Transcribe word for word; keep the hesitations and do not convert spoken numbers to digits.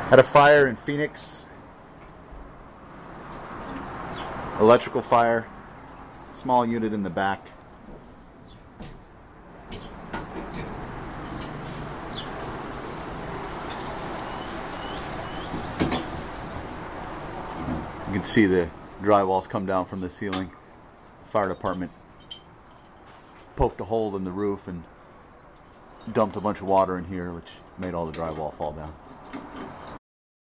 Had a fire in Phoenix. Electrical fire. Small unit in the back. You can see the drywalls come down from the ceiling. The fire department poked a hole in the roof and dumped a bunch of water in here, which made all the drywall fall down.